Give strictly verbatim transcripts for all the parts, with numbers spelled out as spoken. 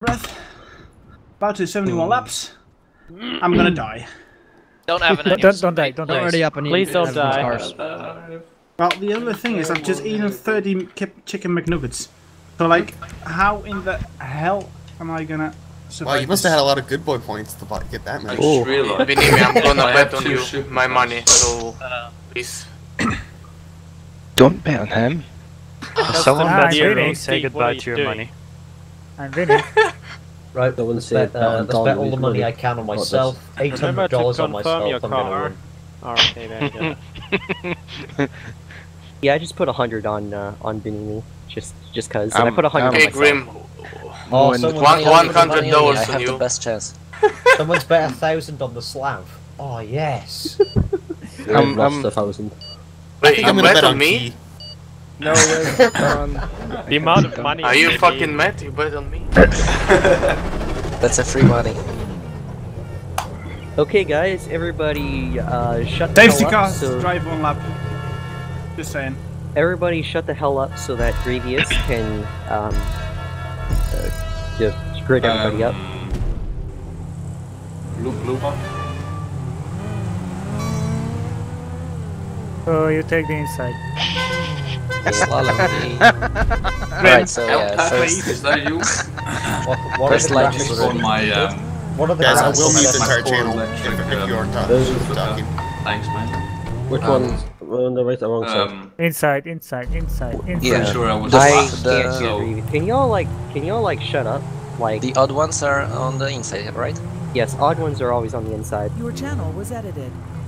breath. About to seventy-one laps. I'm gonna die. Don't have an Don't, don't die, don't die. Already up and Please don't die. Cars. Well, the other thing is I've just eaten thirty chicken McNuggets. So, like, how in the hell am I gonna survive? Wow, you must have had a lot of good boy points to get that many. Oh, believe me, I'm gonna bet on you my money, so Uh, please. Don't bet on him. If someone Ah, bets I'm you, winning. don't say Steve, what goodbye are you to your doing? money. I'm winning. Right, No one let's said bet, that uh, on let's Dolly bet all the with money money. I can on Not myself. Eight Remember hundred to dollars on confirm myself. your I'm gonna car. win. Oh, okay, there you go. Yeah, I just put a hundred on uh, on Benini, just just cause. And Um, I put a hundred um, on Okay, myself. Grim. Oh, One- someone's, One, one hundred I dollars on have the you. best chance. someone's bet a thousand on the Slav. Oh yes. I've Um, lost um, a thousand. I Wait, think you I'm gonna bet bet on on me? Key. No, wait, um, The amount of money. Are you they fucking need- mad? You bet on me? That's a free money. Okay, guys, everybody, uh, shut the Safety hell car, up. So drive one lap. Just saying. everybody, shut the hell up so that Grievous can um, uh, just grid everybody up. So you take the inside. Slalom. Right, so yeah, first, What, what first are the light is graphics? already. my um, What are the Guys, I graphics will on mute that? the entire my channel core if, electric, if you um, aren't those- ta- talking. thanks, man. Which Um, one's on the right or wrong side? Um, Inside, inside, inside, inside. Yeah. pretty sure I was The- I last, the- can't hear so Grievous. Can y'all like, can y'all like shut up? Like, The odd ones are on the inside, right? yes, odd ones are always on the inside. Your channel was edited.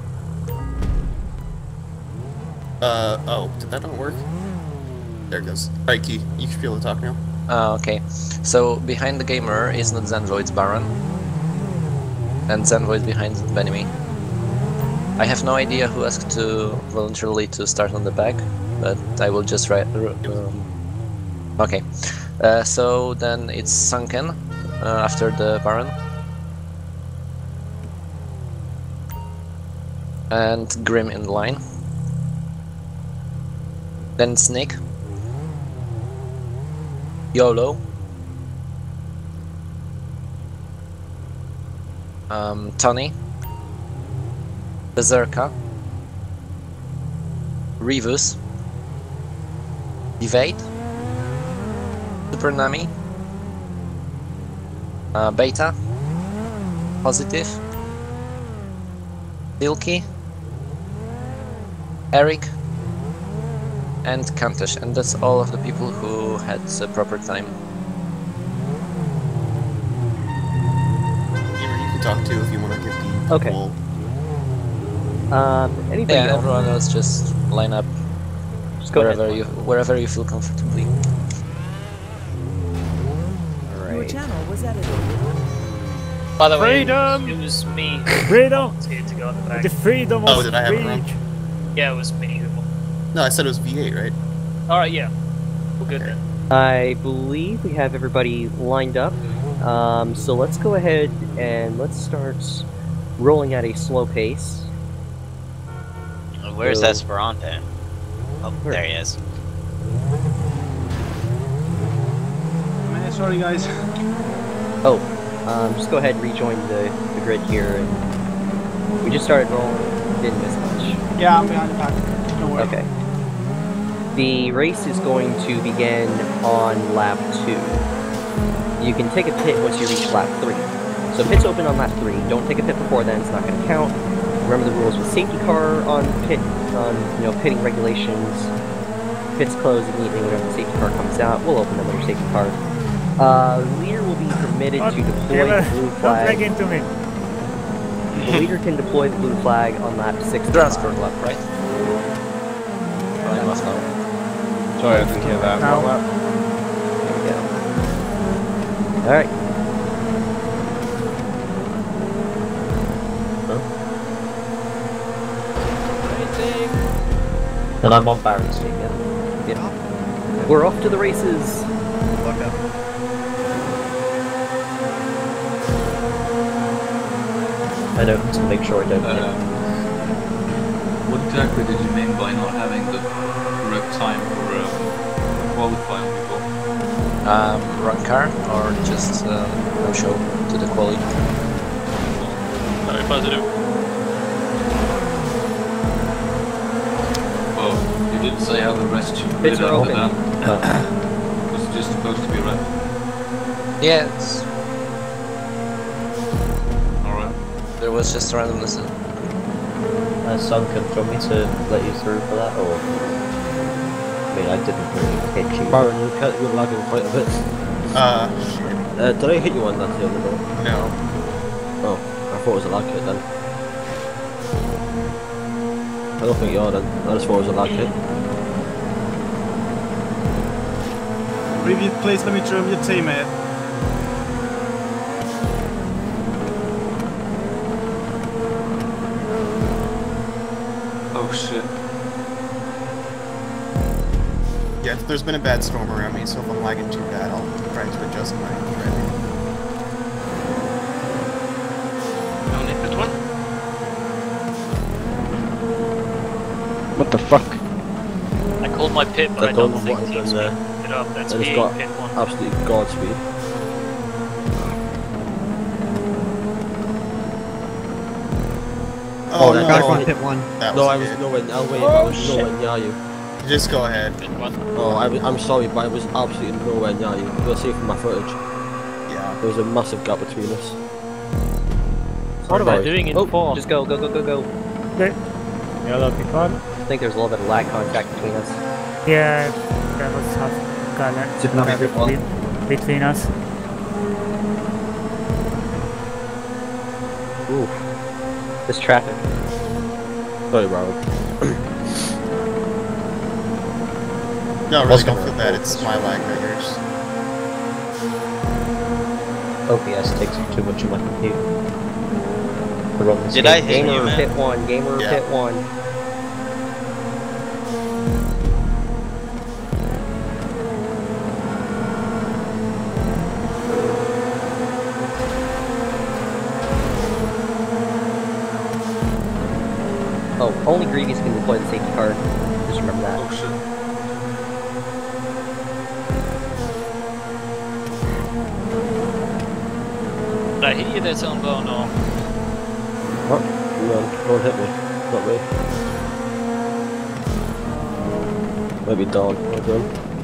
Uh, oh, did that not work? There it goes. Alright, Key, you should be able to talk now. Ah, okay. So behind the gamer is not Zenvo, it's Baron. And Zenvo is behind Benemy. I have no idea who asked to voluntarily to start on the back, but I will just write. Um, okay. Uh, so then it's Sunken uh, after the Baron. And Grim in line. Then it's Nick. YOLO. Um, Tony. Berserker. Rivus. Evade. Super Nami. Uh, Beta. Positive. Silky. Eric. And Kantesh, and that's all of the people who had the proper time. Gamer, you can talk too if you want to give the Okay. poll. Um, anybody Yeah, else? everyone else just line up Just go wherever ahead. you wherever you feel comfortably. Your Alright. channel was edited. By the way, Freedom! it was me Freedom! who volunteered to go on the back. The freedom of Oh, did I have it wrong? speech. Yeah, it was me who. No, I said it was V eight, right? Alright, yeah. We're good then. I believe we have everybody lined up. Um, so let's go ahead and let's start rolling at a slow pace. Where's So- Esperante? Oh, Where? there he is. Man, sorry guys. Oh, um, just go ahead and rejoin the, the grid here. And we just started rolling. Didn't miss much. Yeah, I'm behind the pack. Don't worry. Okay. The race is going to begin on lap two. You can take a pit once you reach lap three. So pit's open on lap three. Don't take a pit before then; it's not going to count. Remember the rules with safety car on pit, on you know pitting regulations. Pits close immediately whenever the safety car comes out. We'll open them under safety car. Uh, leader will be permitted Don't, to deploy Gamer, the blue don't leg flag. into me. The leader can deploy the blue flag on lap six. Transfer lap, right? I must know. sorry, I didn't hear that. Now. What lap? There we go. Alright. And I'm on Baron's team, yeah. Yeah. We're off to the races. Fuck up. I know, to make sure I don't Um, hit. what exactly did you mean by not having the correct time for um, qualifying people? Um, run car or just uh, no show to the quali? Very positive. Well, you didn't say how the rest should Pits split are after open. that. Was it just supposed to be red? Yeah, it's, Alright. there was just randomness. Uh, Sunken, do you want me to let you through for that, or? I mean, I didn't really hit you. Baron, you can't, you're lagging quite a bit. Uh, shit. Uh, did I hit you on that the other day? No. Oh, I thought it was a lag hit then. I don't think you are then. I just thought it was a lag hit. Previous, please let me drum your teammate. Oh shit. Yeah, there's been a bad storm around me, so if I'm lagging too bad, I'll try to adjust my driving. No need pit one. What the fuck? I called my pit, but I, I don't don't know think what I've teams done there. picked it up. That's I just me, got pit one. absolutely godspeed. Oh, that- no. that's Back it. pit one. That No, was I was good. nowhere, I was, Oh, I was shit. nowhere near you. Just go ahead. Oh, I, was- I'm sorry, but I was absolutely nowhere near you. You'll see from my footage. Yeah. There was a massive gap between us. What am I doing in oh, four? Just go, go, go, go, go. Okay. Yellow P one. I think there's a little bit of lag contact between us. Yeah, that was half color Super color people. between, between us. Ooh. This traffic. Sorry, Baron. No, really don't feel bad, it's my lag triggers. O B S takes too much of my computer. To run this Did game. I hit Gamer you, man? Pit one, Gamer Yeah. Pit one. Oh, only Greavies can deploy the safety card. Just remember that. Oh shit. Did I hit you there, Zombo? No. What? No, don't hit me. Not me. Maybe Dawn. Maybe.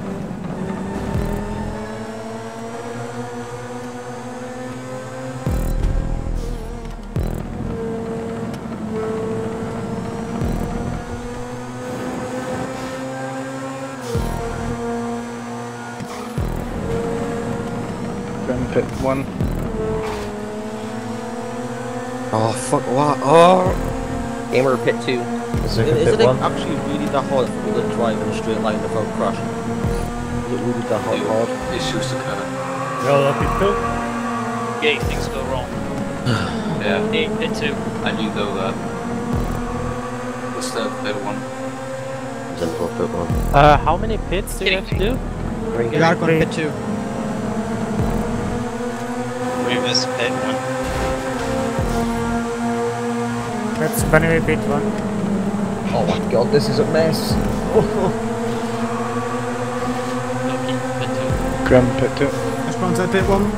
Then pit one. Oh, fuck, what? Oh! Gamer Pit two. Is it, is it actually really that hard for me to drive in a straight line without crashing? Is it really that hard? hard? Issues occur. Yellow P two. Yeah, things go wrong. Yeah. Hey, pit two. I knew though that. What's that pit one? Simple pit one. Uh, how many pits do you have to do? Three. Dark one, pit two. Previous pit one. That's Bunny Pit one. Oh my god, this is a mess. Grim pit two. Response at pit one.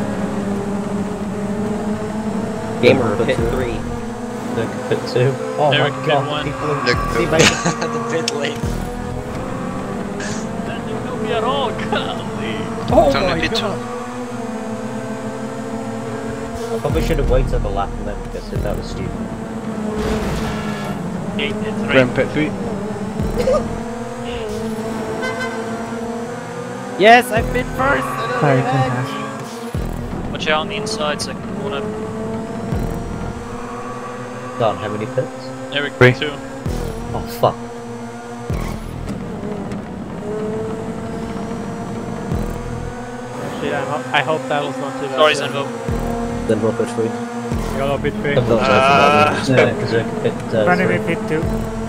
Gamer Pit three. Nick pit two. Oh Eric, my pit god, one. people are Nick see, pit mate, The pit lane. That didn't know me at all, golly. Oh It's only my pit two. god. I probably should have waited the lap and then because that was stupid. Hey, pit three. Grim pit three. Yes, I've been first! Sorry, Hash. Watch out on the inside, second corner. Don, how many pits? Eric, Three. pit two. Oh fuck. Shit, I, ho I hope that was not too bad. Sorry, Zenvo. Then roll pit three. Yellow Pit three. Of those Uh, uh, Berserk pit uh, Bunny three. Pit two.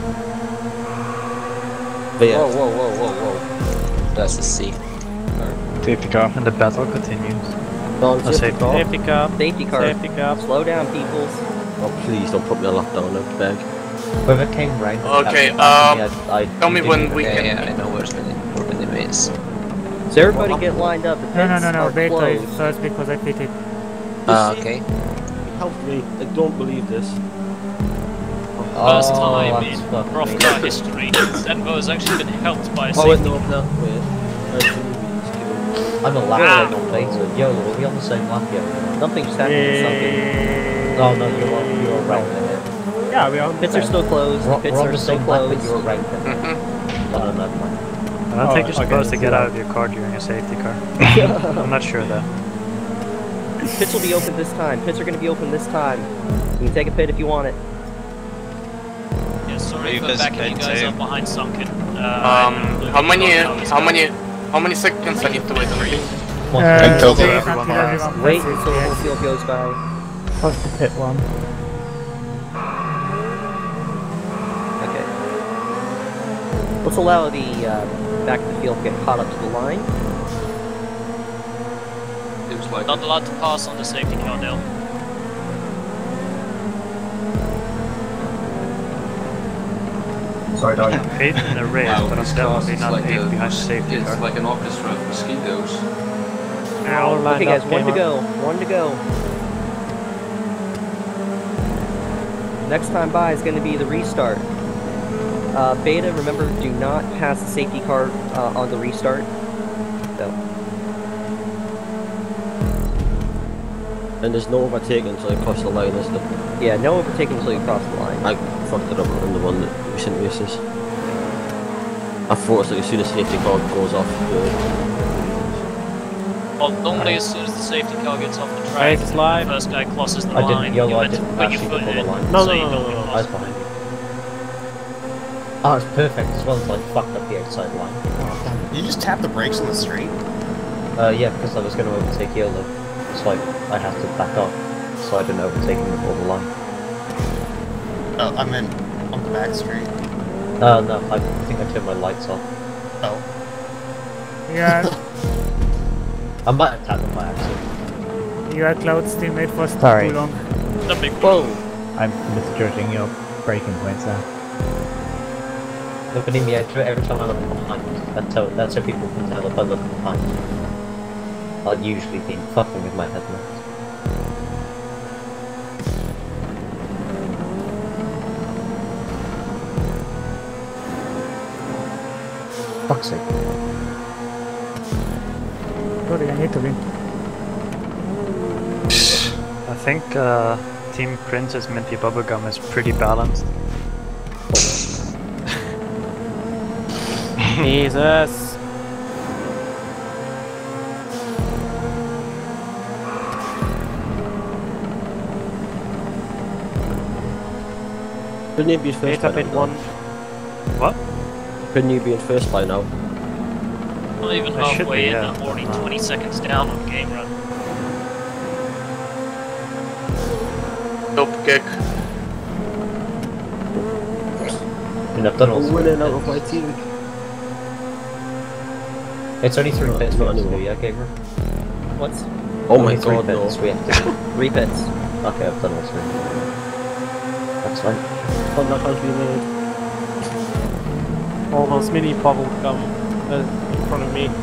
V F. Whoa, whoa, whoa, whoa, whoa. That's a C. Safety car. And the battle continues. Dawn, safety car. Safety car. Safety car. Safety car. Slow down, peoples. Oh, please don't put me a lap down, I beg. Whoever came round. Okay, that- um, I, I tell me when we Yeah, can. yeah, I know where Benny, where Benny is. So everybody get lined up. The pits No, no, no, no. are Beto is closed. first because I pitted. Ah, okay. Help me. I don't believe this. First Oh, time that's in fucking rough amazing. car history, Zenvo has actually been helped by a Oh wait, safety no, car. no, wait. I'm a lap Yeah. ahead on Beta. Yolo, are we on the same lap, Yolo? Nothing just happened to something. No, no, you're on, you're ranked ahead. Yeah, we are on the Pits are same. still closed. We're, Pits we're on are the still same lap, but closed. you're ranked ahead. No, no, never mind. Oh, I don't think you're okay, supposed to so get that- out of your car during a safety car. I'm not sure though. Pits will be open this time. Pits are going to be open this time. You can take a pit if you want it. Yeah, sorry Leave for this backing you pit guys too. up behind Sunken. Uh, Um, and how many, Looking how for many, how many seconds I need to wait for you? Uh, Until wait everyone until arrives. everyone Wait passes, until the whole yes. field goes by. First to pit one. Okay. Let's allow the uh, back of the field to get caught up to the line. Seems like Not allowed to pass on the safety car, Dale. Sorry, Daniel. I'm eighth in the race, wow, but I'm this car definitely is not like eighth a, behind the safety it's car. like an orchestra of mosquitoes. Yeah, all lined Okay, guys, up, one to gamer. go. One to go. Next time by is going to be the restart. Uh, Beta, remember, do not pass the safety car uh, on the restart. So, And there's no overtaking until I cross the line, is there? yeah, no overtaking until you cross the line. I fucked it up in the one that recent races. I thought it's like as soon as safety car goes off the... Well, normally as soon as the safety car gets off the track, Race is live. the first guy crosses the I didn't, line, Yolo, you I had to didn't put pass your you foot before in the it, line. No, so no, you no, don't no, get no, I was lost. behind you. Oh, it's perfect as well as I fucked up the outside line. You just tap the brakes on the straight? Uh, yeah, because I was going to overtake Yolo. So I, I had to back off, so I didn't overtake him before the line. Oh, I meant on the back straight. Uh, no, I think I turned my lights off. Oh. Yeah, I might have tapped them by accident. you are Cloud's teammate for Sorry. too long. The big Whoa! I'm misjudging your braking points there. Look at me, every every time I look behind, that's how, that's how people can tell if I look behind. I'll usually be fucking with my headlights. Fuck's sake. Sorry, I need to win. I think uh, Team Princess Minty Bubblegum is pretty balanced. Jesus. Couldn't you be in first Beta by pit now? one. What? Couldn't you be in first by now? Not even I should halfway be, in, yeah. I'm already twenty seconds down on the game run. Top kick. I mean, I've done all I'm three winning out of pits. my team. It's only three No, pits it's we not have to do, anymore. yeah, Gamer? What's Oh my Only three god, no. pits we have to do. three pits? Okay, I've done all three. That's fine. One that has been made. All those mini bubble gum uh, in front of me.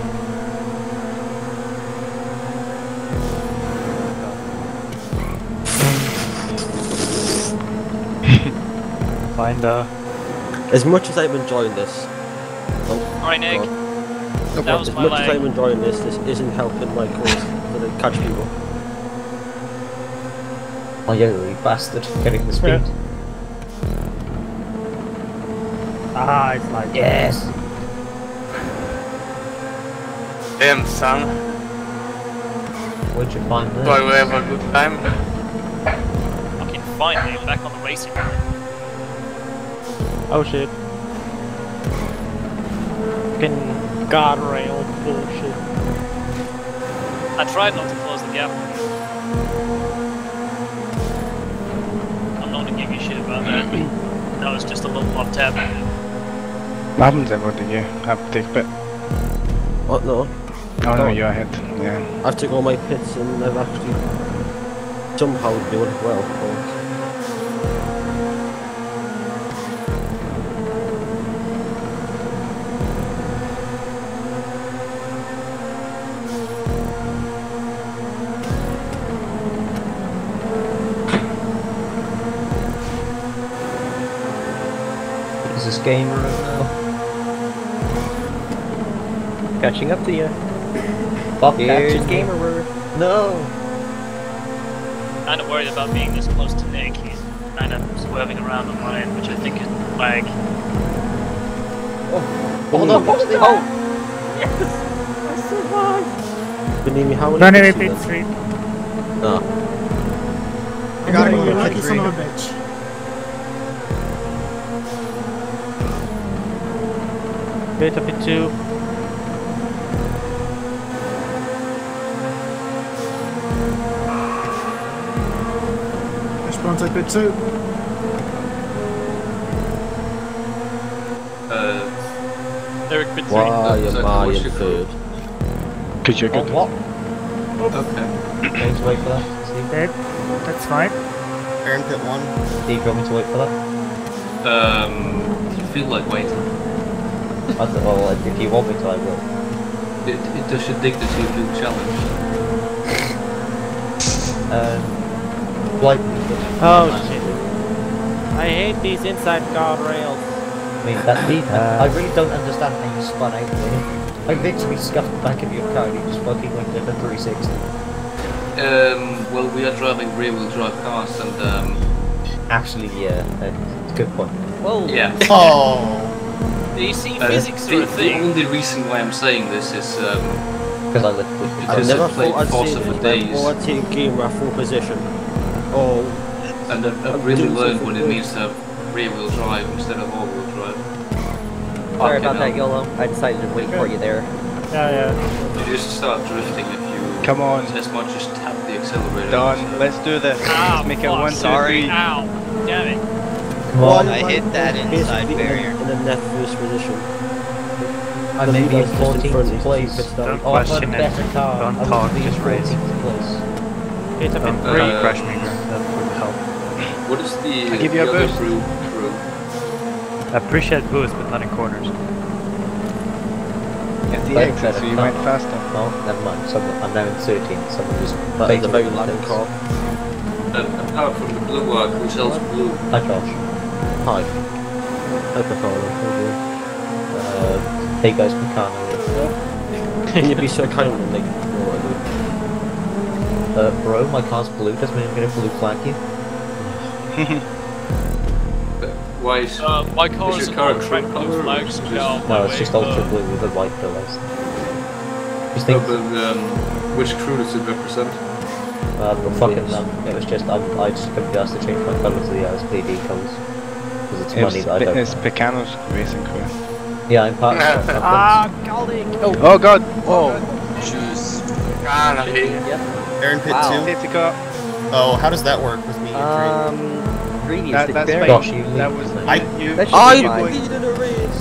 Kinda. As much as I'm enjoying this... Oh, Alright, Nick. God. That was as my much as leg. I'm enjoying this, this isn't helping my cause to catch people. Oh, yeah, you bastard, getting the speed. Ah, it's like Yes! Damn, son. Where'd you find this? Do I have a good time? Fucking finally, I'm back on the racing line. Oh shit. Fucking guardrail bullshit. I tried not to close the gap. I'm not gonna give you shit about that. That was just a little off tap. What happens ever did you have to take a bit? What, no? Oh no, you're ahead. Yeah. I've took all my pits and I've actually somehow doing it well. But Jesus gamer now. Catching up to you. Bob Here's catching me. Gamer. No. Kind of worried about being this close to Nick. He's kind of swerving around on my end, which I think is like. Oh, hold on. What's the Oh. Yes. I survived. Believe me, how many? Running hits pit you street. No. I gotta go You on lucky pit son three. of a bitch. Beta pit two. Esperanto pit two. Uh, Eric pit three. Why Is that am I what's in your third? Because you're good. On what? Okay. James, wait for that. Steve. Dead. That's fine. Aaron pit one. Steve, do you want me to wait for that? Um, if you feel like waiting. I don't, well, if you want me to, I will. It, it does your dignity feel challenged. Um, like, Oh shit. I hate these inside guardrails. I mean, that deep. I really don't understand how you spun out there. I literally scuffed the back of your car and you just fucking went in a three sixty. Um, well, we are driving rear-wheel drive cars, and um. Actually, yeah, that's a good point. Whoa. Yeah. Oh. You see, Uh, physics the, are a the thing. only reason why I'm saying this is um. Because I literally. I Because never I played thought I'd Forza see for this days. before I'd seen Gamer at full position. Oh. And I've, I've I'm really doing learned something what it good. means to have rear-wheel drive instead of all-wheel drive. Sorry Fucking about that, hell. YOLO. I decided to wait for you there. Yeah, yeah. You just start drifting if you Come on. as much as tap the accelerator. Done. Let's do this. Ow, Let's make it fuck, one, two, sorry. three. Ow. Damn it. Come on. I hit that inside Basically barrier. in a net first position. I may be in Just in front fourteenth of you, place. just Don't Oh, I've got a question it. better car. Don't I would talk, be in just race. fourteenth place. Beta pit Don't Uh, three. crash me, girl. That would help. What is the, I'll give you the a other boost. crew? crew? I appreciate boost, but not in corners. It's the Better, exit, better so you car. went faster. No, never mind. Someone, I'm now in thirteenth. Someone just. That is a very baited loud me. car. Uh, apart from the blue arc, who sells blue? Hi, Josh. Hi. Okay, Colin. Uh, hey guys, we can't. Can you be so kind and like, know what I Uh, bro, my car's blue. Doesn't mean I'm gonna blue flag you. Why is, Uh, my car is is your an car a ultra true blue color? flag, or is it so just- no, No, my it's just way, ultra uh, blue with the white pillars. Just No, think, but um, which crew does it represent? uh, but fucking um, it was just I, I just couldn't be asked to change my colour to the S P D colours because it's It's, money that I Pe- don't. it's Pecano's racing crew. Yeah, I'm part of the Ah, Galdic! Oh, oh god! Oh, jeez. Ah, okay. Aaron pit Wow. two. Safety car. Oh, how does that work with me? Um, previous That, to that's Barry. Gosh, fine. you That leave. was I- you. That should I be fine. leaded a race!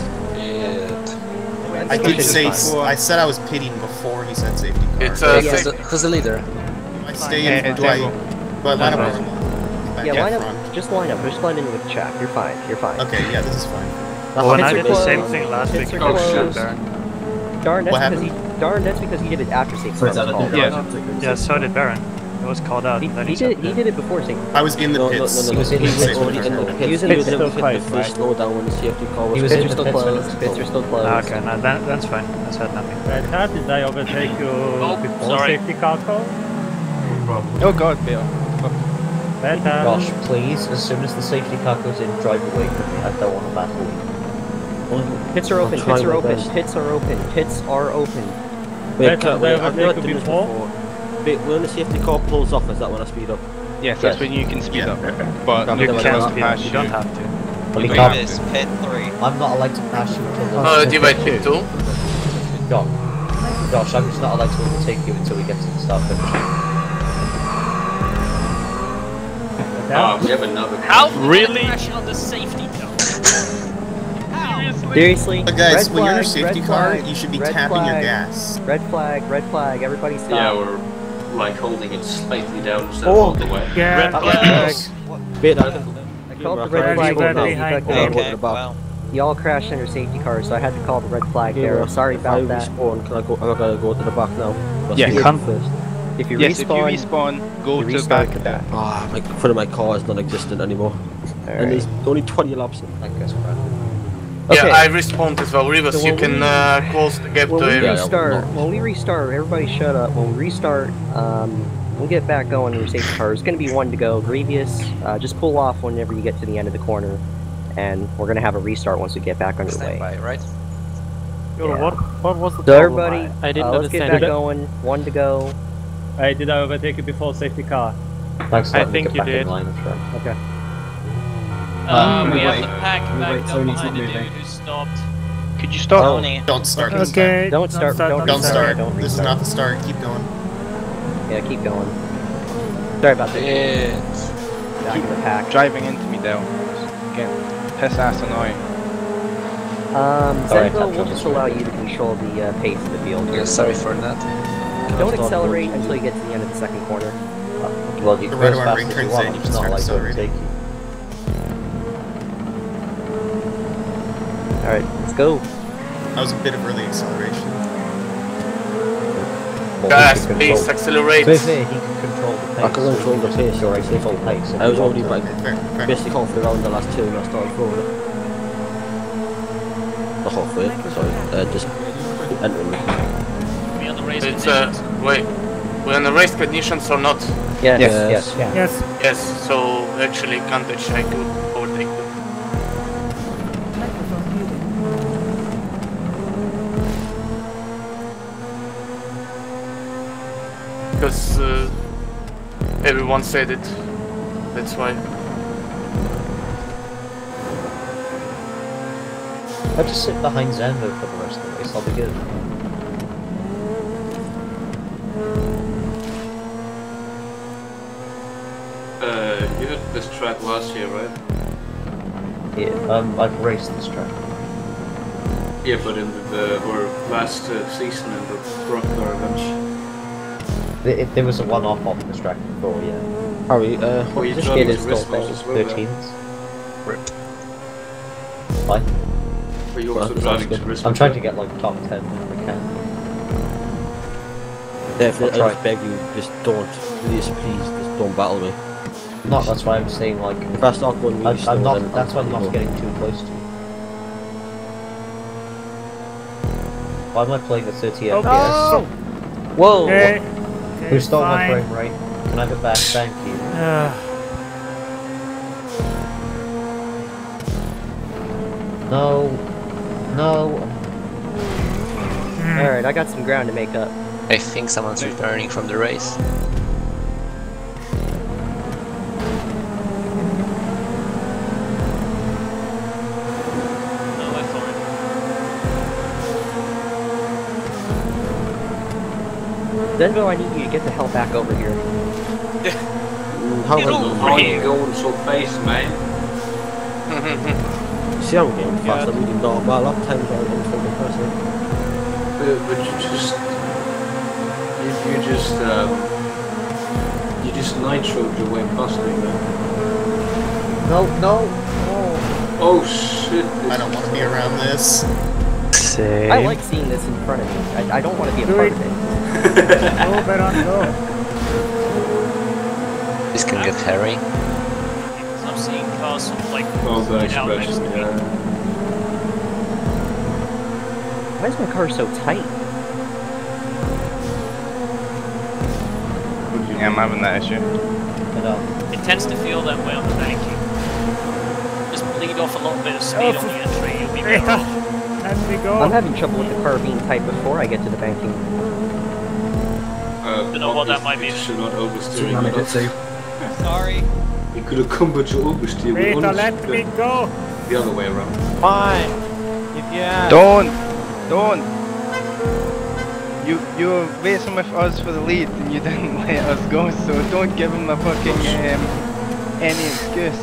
I That did should say be s- fine. I said I was pitting before he said safety car. It's do uh, Who's the, who's the leader? I stay Yeah, in? it's Do I, Django. do I line up? Right. or- Yeah, line front. up. Just line up. Just line in with Chap. You're fine. You're fine. Okay, yeah, this is fine. The Well, when hits I are did the same closed. thing last Hits week, are oh shit, closed. Baron. Darn, that's What because he. Darn, that's because he did it after safety So car it's was out of called. the- Yeah, yeah, so did Baron. It was called out. He, and then he he said, did. He did it before safety. I was in the No, no, pits. no, no, He was no. in- He he was was already in in the the pits. pits. He was in He the was pits never still hit the closed, first slowdown when the safety car was He was Pits in are the still pits when closed. it's Pits are still closed. ah, okay, no, that, that's fine. I said nothing. Red Hat, did I overtake you Oh, before sorry. safety car call? Oh god, Bill. Red Hat. Gosh, please, as soon as the safety car goes in, drive away from me. I don't want to battle you. Pits are I'll open. try Pits are my open. best. Pits are open. Pits are open. Wait, Red can't Hat, wait, I I've overtake not you done this before? before. Wait, when the safety car pulls off, is that when I speed up? Yes, that's Yes. when you can speed Yeah. up. But You you can cannot speed pass up. You you. don't have to. Well, he We can't. Previous pit three. I'm not allowed to pass you until the. Uh, divide pit two. Gosh, gosh, I'm just not allowed to overtake you until we get to the start finish. Ah, we have another. How can Really? you crash on the safety car? Seriously. But guys, red when you're in a flag, safety red car, flag, you should be red tapping your flag, gas. Red flag. Red flag. Everybody stop. Yeah, we're like holding it slightly down instead Oh. of all the way. Yeah, Red red flag. flag. Wait, I I called the Gamer, red flag. red now. behind. You got- Okay, well. Y'all crashed under safety cars, so I had to call the red flag there. Gamer, I'm sorry if about I that. respawn, can I go? I gotta go to the back now. I'll Yeah, speed up come- first. If you Yes, if you respawn, respawn, go you to the restart back the of that. back. Ah, my front of my car is non-existent anymore. Alright. And there's only twenty laps. I guess, Brad. Yeah, Okay. I respawned as well. Rivas, So you when can we- uh, close the gap When to we area. restart, when we restart, everybody shut up. When we restart, um, we'll get back going in your safety car. There's going to be one to go. Grievous, uh, just pull off whenever you get to the end of the corner, and we're going to have a restart once we get back underway. Standby, right? Yoda, what, what was the So problem? everybody, I, I didn't uh, let's get understand. back Did I- going. One to go. Hey, did I overtake you before safety car? Thanks, I think you did. Okay. Um, we we have wait. the pack We back wait, up Tony's behind not the dude moving. who stopped. Could you stop? Tony. Don't start this Okay, time. don't start- don't Don't restart, start. don't This is restart. not the start. Keep going. Yeah, keep going. Sorry about that. Yeah. Back in the pack. Driving into me though. Getting piss ass annoying. Um, Sorry, Zenvo, touch we'll on just the allow you to control the uh, pace of the field. Yeah, sorry for that. Don't accelerate until you get to the end of the second corner. Well, you The go red as one fast ring as turns you want, in, you it's can not start like accelerating. overtake you. Alright, let's go. That was a bit of early acceleration. Gas, pace, accelerate. To be fair, he can control the pace. I can control the pace, so alright. I full pace. I was already like Fair, fair. basically halfway around the last two and I started forward. Not halfway, sorry. Uh, just entering. We on the race It's conditions. uh, wait. We're on the race conditions or not? Yes, yes, yes. Yes. Yes, so actually Kantech I could overtake you. Microphone muted. Because uh, everyone said it. That's why. I'll just sit behind Zenvo for the rest of the race, I'll be good. Uh, you had this track last year, right? Yeah, um, I've raced this track. Yeah, but in the, or last uh, season in the Brock car event. There, it, there was a one-off off this track before, yeah. Harry, uh, Oh, you This drove kid to is still Rismos as well, thirteens. Fine. But you also Well, driving to I'm Rismos. trying to get like top ten if I can. Definitely, I'll I just beg you, just don't, please, please, just don't battle me. No, that's why I'm saying like... If I start going I'm, really I'm slow, not, then that's why I'm I'll not go. getting too close to you. Why am I playing at thirty F P S? Oh, Whoa! okay. Who stole my fine. frame rate? Can I have it back? Thank you. Uh, No. No. Alright, I got some ground to make up. I think someone's returning from the race. No, I thought Zenvo, I need you to get the hell back over here. Mm, How Get am over Why are here. you going so fast, man? See, I'm getting fast, I'm really not. My lap times are unfolding impressive. But, but you just, you, you just, um, you just nitroed your way past me, man. No, no. Oh shit! I don't want to be around this. Same. I like seeing this in front of me. I, I don't want to be a Do part it. of it. Go, Baron, go. This can get hairy. Because I'm seeing cars sort of like Oh, the speed out next expression, to me. yeah. Why is my car so tight? Yeah, I'm having that issue. But, um, It tends to feel that way on the banking. Just bleed off a little bit of speed on the entry, you'll be better off. Let me go. I'm having trouble with the car being tight before I get to the banking. Uh, Don't know what that might be. You should not oversteering. Man, I you did know. say. Sorry. You could have come, but you oversteered. Wait, with let understeer. me go. The other way around. Fine. If you ask. Don't! Don't! You you were racing with us for the lead and you didn't let us go, so don't give him a fucking um, any excuse.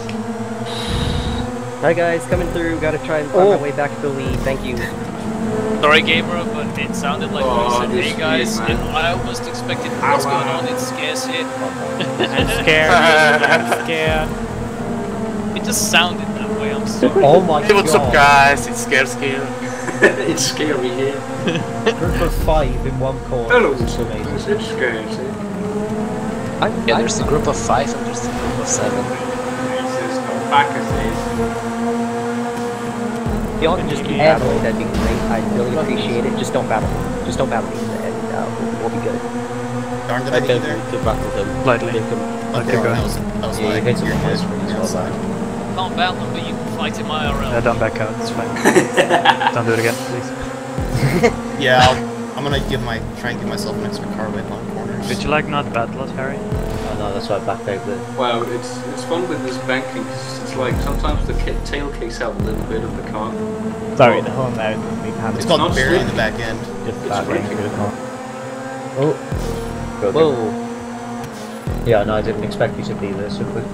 Hi guys, coming through. Gotta try and find Oh. my way back to the lead. Thank you. Sorry, gamer, but it sounded like Oh, you said, this hey guys, speed, man. and I almost expected what's Ow, going ow. on, it scares it. I'm scared. I'm scared. It just sounded that way, I'm sorry. oh my Hey, what's up, god. guys? It's Scarescale. It's scary here. Group of five in one corner. Hello, It's amazing. it's, it's scary. See? I, Yeah, I, there's a group of five and there's a group of seven. It's just no back as If y'all can just keep battling, that'd be great. I'd really appreciate it. Just don't battle me. Just don't battle me, and uh, we'll, we'll be good. Darn, did I hit you there? To battle them. Lightly. Okay, Okay, that go. was, that was Yeah, you like, hit him you're on my good. screen as You're well, fine. Can't battle him, but you can fight him I R L. Yeah, don't back out, it's fine. Don't do it again, please. Yeah, I'll, I'm gonna give my try and give myself an extra car weight on corners. Did you like not battle us, Harry? Oh no, that's why I backed out with. Well, it's it's fun with this banking because it's like sometimes the ki- tail kicks out a little bit of the car. Sorry, the horn there doesn't need hand. It's called burying the back end. Just It's that going working. through the car. Oh. Go Whoa. Yeah, no, I didn't expect you to be there so quick.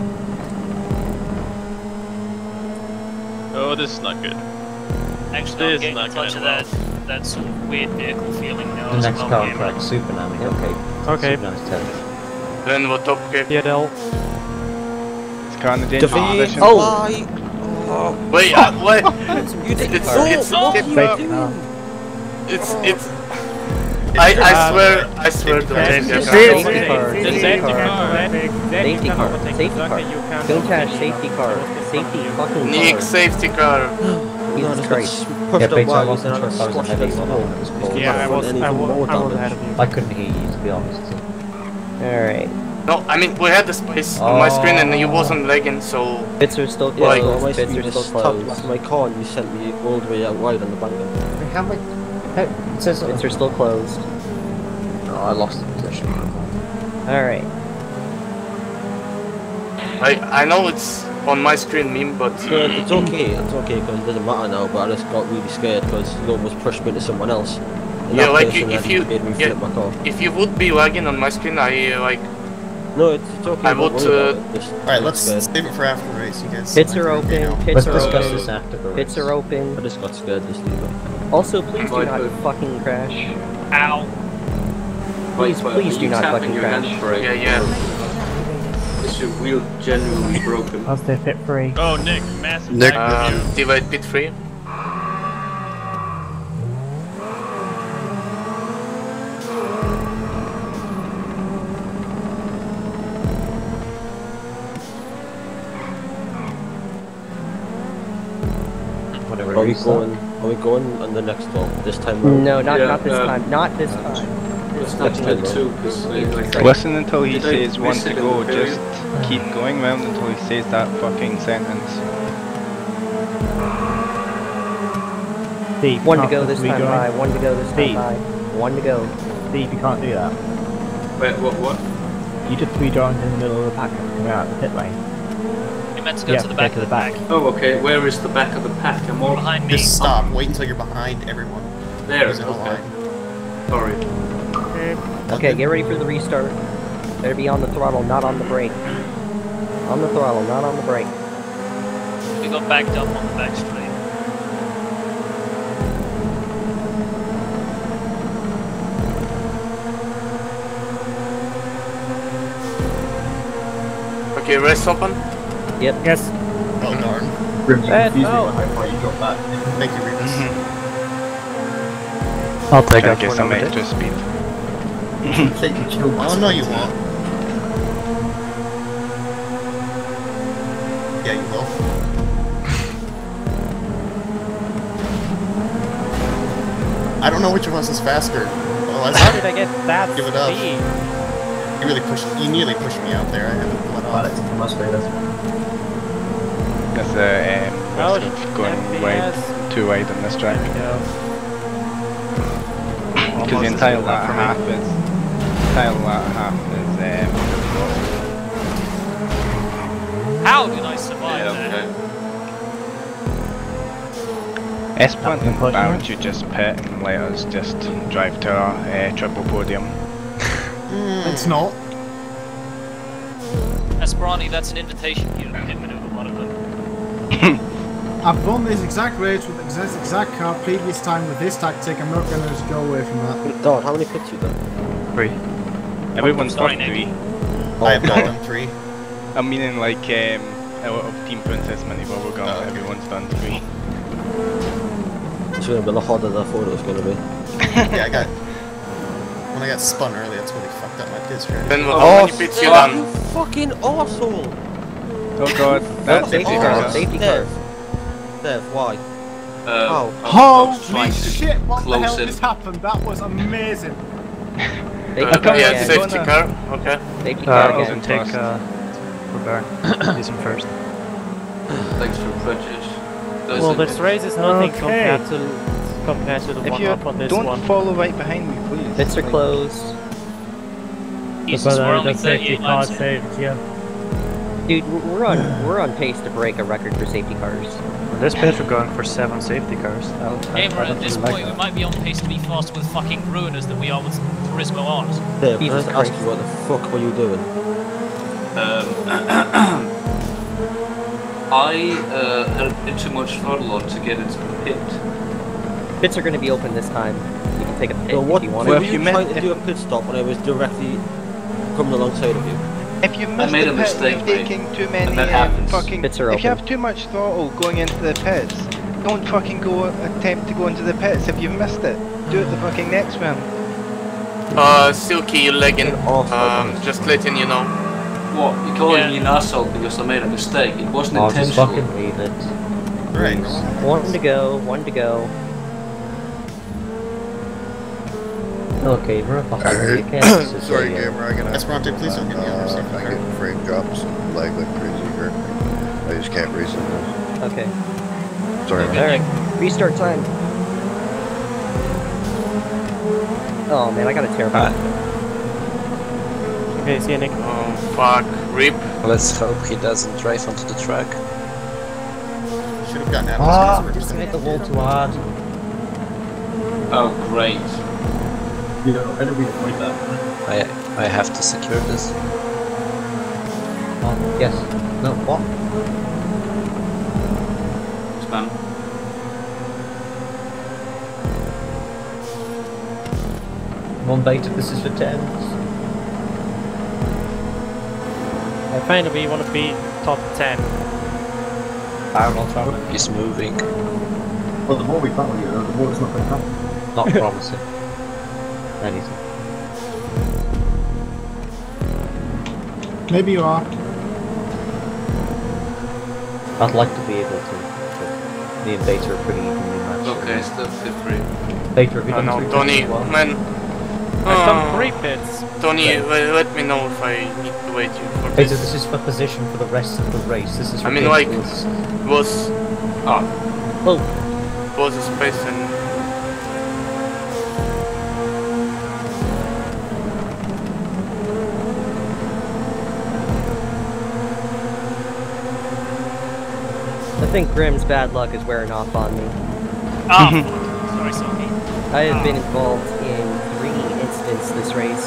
Oh, this is not good. Actually, This I'm is getting not a touch of going that, that sort of weird vehicle feeling now. The as next well, car gamer. track, Super Nami, okay. Okay. Super Nami's ten. Then what top okay? P L. It's kind of dangerous position. Oh! Wait, uh, what? You did It's it. it's What it's are you Fake doing? car. it's it's. I I swear I swear to Safety God. car. Safety car. The Safety safety car. car. Safety car. Safety car. Don't cash safety car. Safety fucking Nick, car. safety car. Jesus Christ. Yeah, Pushed Bates, up I wide, wasn't and sure if I was squashed ahead of it. you or not. It was cold. Yeah, I was, And I even was, more I was damage. ahead of you. I couldn't hear you, to be honest. Alright. No, I mean we had the space on my screen and he wasn't lagging, so Bits are still Yeah, Like- so closed. my Bits screen are just still tapped closed. to my car and you sent me all the way out wide on the bank. How am I... How, it says Bits are still closed. Oh, I lost the position. Alright. I I know it's on my screen meme, but So it's okay, it's okay because it doesn't matter now, but I just got really scared because you almost pushed me into someone else. And yeah, that like person if then you made me yeah, flip my car. if you would be lagging on my screen, I uh, like No, it's, it's okay. I don't would, worry about uh, it, just- Alright, let's scared. save it for after the race, you guys. Pits are You open. know. Pits Let's are discuss open. this after the race. Pits are open. I just got scared, just leave it. Also, please do Right, not but- fucking crash. Ow. Please, But please are do you not tapping fucking your crash. handbrake? yeah yeah. Is your wheel genuinely broken? Positive pit free. Oh, Nick, massive Nick. tag with you. Um, divide pit free. Whatever Are we it is. going? Are we going on the next one this time round? No, not Yeah, not this uh, time. Not this time. It's Next not time, good too, because like, Listen until he Did I says one miss to it in go, the just keep going round until he says that fucking sentence. Steve, One to can't go this we time go by. in? One to go this time Steve. by. One to go. Steve, you can't do that. Wait, what? What? You just rejoined in the middle of the pack coming out of the pit lane. You meant to go Yeah, to the go back to of the the back. pack. Oh, okay. Where is the back of the pack? I'm all Behind me. Just stop. Wait until you're behind everyone. there. There's no Okay. line. Sorry. Okay, get ready for the restart. Better be on the throttle, not on the brake. On the throttle, not on the brake. We got backed up on the back straight. Okay, race open. Yep. Yes. Oh darn. Eh, no. Thank you, Remus. I'll take Try that to get for some another extra day. speed. Oh no, you won't. Yeah, you will. I don't know which of us is faster. Otherwise, How did I get that give it up. speed? You really pushed. You nearly pushed me out there. I had to pull it off. That's uh, um, Oh, risk of going F P S. wide, too wide on this track. Yeah. Because the Almost entire as good latter for me. half is, entire latter half is um, How did I survive Yeah, that? okay. Esperant and push Baron it. should just pit and let us just drive to our uh, triple podium. It's not. Esperani, that's an invitation for you to pit maneuver one of them. I've won this exact race with this exact car previous time with this tactic. I'm not going to just go away from that. Don, how many pits you done? Three. Everyone's sorry, done Nick. three. I have not done three. I mean, like um, out of Team Princess Mini Bubblegum, Oh, okay. everyone's done three. It's gonna be a lot harder than I thought it was gonna be. Yeah, I got. When I got spun early, that's really fucked up my pit strategy. Then how Oh, many pits you Steph, done? you fucking arsehole! Oh god, that's safety safety car. car, safety car. Dev, Dev, why? Uh, I- I was Holy trying to shit, what the close hell in. just happened? That was amazing. Uh, come yeah, again. safety Gonna- car. Okay. Safety Uh, car again. overtake uh, for Baron. He's in first. Thanks for prejudice. Does Well, it- this race is nothing Okay. compared to compared to the If one you up on this don't one. follow right behind me, please. Pits are Like, closed. Jesus, But, uh, we're only the safety thirty-eight car laps in. saved, yeah. Dude, we're we're on we're on pace to break a record for safety cars. On this pit we're going for seven safety cars. Oh, I- Gamer, I at don't this really like point, we that. might be on pace to be faster with fucking ruiners than we are with Turismo Arms. Dave, can I Jesus just ask Christ. you what the fuck were you doing? Um, I uh, had a bit too much throttle on to get into the pit. Pits are going to be open this time. You can take a pit So what if you want were to. if you you meant- trying to do a pit stop when I was directly coming alongside of you? If you missed made the a pit, mistake, you're mate. taking too many And that uh, happens. fucking. Pits are If you open. have too much throttle going into the pits, don't fucking go attempt to go into the pits. If you've missed it, do it the fucking next round. Uh, Silky, you lagging. Off, Um, just letting you know. What? You're calling Yeah. me an asshole because I made a mistake. It wasn't I'll just intentional. fucking leave it. Right. One to go, one to go. Okay, we're up I heard, okay, so sorry, yeah. gamer, I'm gonna. Esperante, please don't get me on your safety I'm car. getting frame drops and lag like crazy here. I just can't race in this. Okay. Sorry, man. Alright, restart time. Oh man, I got a terrible. Okay, see you, Nick. Oh, fuck. Rip. Let's hope he doesn't drive onto the track. Should have gotten out Ah, of just hit the wall too hard. Oh, great. You know, I don't really point that. I I have to secure this. Oh, yes. No, what? Spam. One beta, this is for tens. I find we want to be top ten. Baron, I'll try. He's moving. Well, the more we battle you, the more it's not going to happen. Not promising. Anything. Maybe you are. I'd like to be able to, but me and Beta are pretty evenly matched. Okay, still fifth three. Beta, have you Oh done no, three Tony, pits as well? man. I've done Oh, three pits. Tony, le- let me know if I need to wait you for Beta, this. this is for position for the rest of the race. This is I mean, like, ridiculous. was Ah, Oh, was a space and I think Grimm's bad luck is wearing off on me. Oh, sorry, Silky. I have been involved in three incidents this race.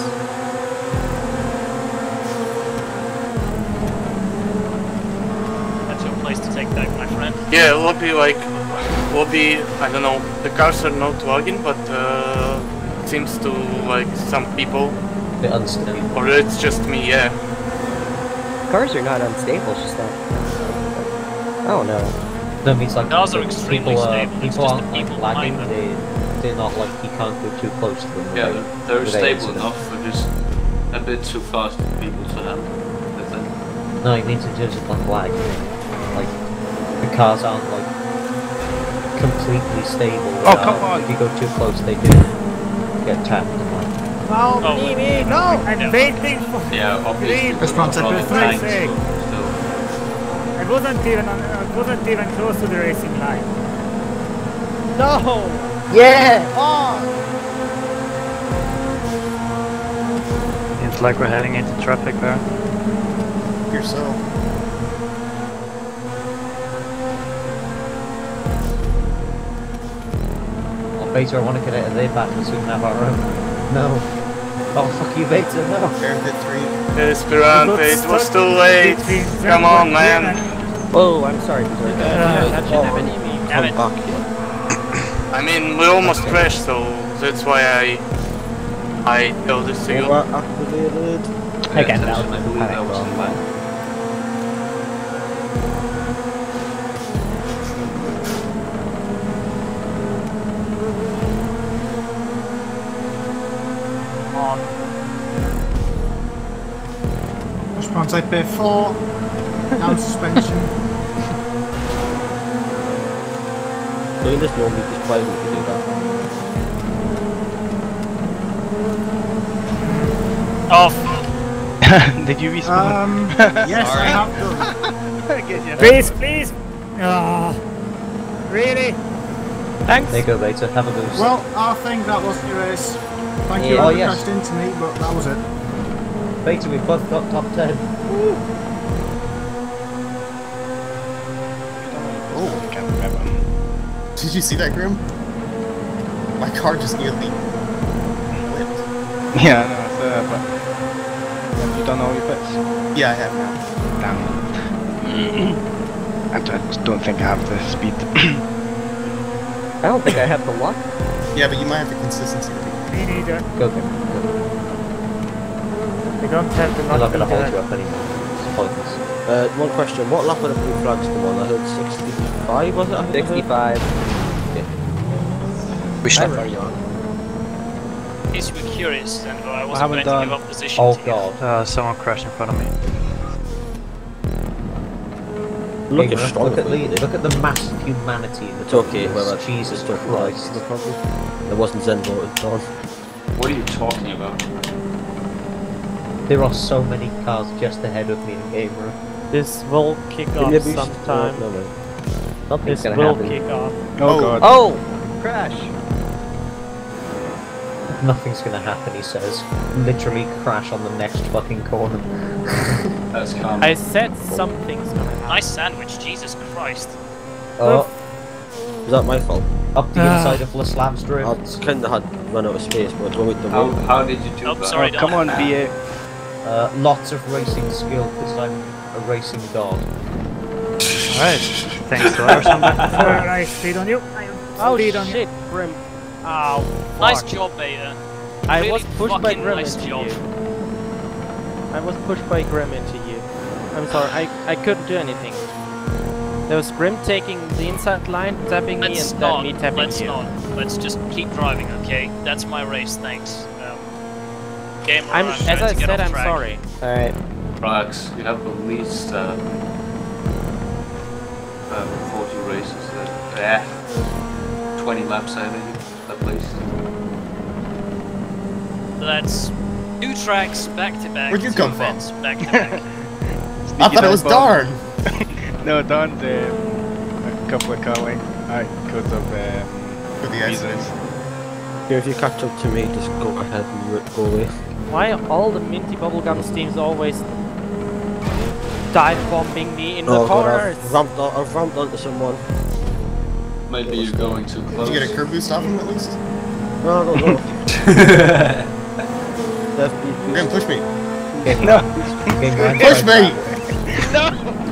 That's your place to take back, my friend. yeah, lobby like lobby. I don't know. The cars are not lagging, but uh, it seems to like some people, A bit unstable. or it's just me. Yeah. Cars are not unstable, it's just that. I don't know. No, it means like Cars are people extremely are, stable, it's people just aren't the like people lagging. behind They they're not like you can't go too close to them. yeah, without- they're without stable incident. enough. We're just a bit too fast for people to handle. I think. No, it means in terms of like lag. Like the cars aren't like completely stable. Oh, without- come on. If you go too close, they do get tapped. And, like, No, Oh, Mimi, no! I'm no. waiting for. Yeah, obviously. Green. we're not running Responsibility. tanks, but still. I wasn't even on, I wasn't even close to the racing line. No! Yeah! It's like we're heading into traffic there. yourself. oh, Beta, I want to get out of their battle so we can have our own. No. Oh, fuck you, Beta, no. Baron pit three. Esperante, it was too late. Come on, man. Oh, I'm sorry. Berserk. Damn it. Come back here. I mean, we almost crashed, so that's why I I tell this to you. Over activated. Again, Yeah, that was I my believe panic that was wrong. in line. On. Response I pay four. Down suspension. doing this normally just private if you do that. Oh, Did you respawn? Um, yes, I have done. Get your Please, please! Ah, really? Thanks! There you go, Beta. Have a boost. Well, I think that was the race. Thank you, Yeah. I Oh, yes. crashed into me, but that was it. Beta, we've both got top ten. Oh, I can't remember. Did you see that, Grim? My car just nearly flipped. Yeah, I know, I saw that, but have you done all your bits? Yeah, I have now. Damn. I just don't think I have the speed. I don't think I have the luck. Yeah, but you might have the consistency. Me neither. Go, go, go. We don't have the I'm not gonna hold either. you up anymore. It's pointless. Uh, one question, what lap were the blue flags come on? I heard sixty-five, was it? I think I heard? sixty-five. Which lap I- are you on? in case you were curious, and I wasn't haven't going to done- give up position Oh to you. god. Uh, someone crashed in front of me. Look Gamer, at strong. look at the look at the massive humanity in the It's okay, well, that's Jesus it's okay, Christ. no problem. There wasn't Zen voted on. What are you talking about? There are so many cars just ahead of me in game room. This will kick off Maybe we should- sometime. No, no, no. Nothing's This gonna will happen. kick off. Oh, god. Oh! Crash! Nothing's gonna happen, he says. Literally crash on the next fucking corner. That's calm. I said something's gonna happen. Nice sandwich, Jesus Christ. Oh, Is that my fault? up the inside of Laslav's I drift. kinda had run out of space, but I went with the How, road. how did you do Oh, that? sorry, Oh, come on, Don. B A. Uh, lots of racing skill because I'm a racing god. Alright. Thanks to our something. Alright, I speed on you. Oh Speed on shit, Grim. Ow. Nice fuck. job, Beta. I Really was pushed by fucking Grim nice into job. you. I was pushed by Grim into you. I'm sorry, I, I couldn't do anything. There was Grim taking the inside line, tapping me, Let's and not. then me tapping Let's you. not. Let's just keep driving, okay? That's my race, thanks. Um, Gamer, I'm, I'm as trying I to get said, off I'm track. sorry. Alright. Relax, you have at least uh, uh, forty races, uh, eh, twenty laps ahead of you, at least. That's two tracks back to back. Where'd you two come from? events back to back. I thought it was Darn! No, Don's uh, a couple of car lengths. Alright, because of um, For the accident. Here, if you catch up to me, just go ahead and r- go away. Why are all the Minty Bubblegum teams always dive bombing me in the Oh god, corners? I've ramped, on, I've ramped onto someone. Maybe you're going too close. Did you get a curb boost off him at least? No, no, no. Grim, push me! No! Push me! No!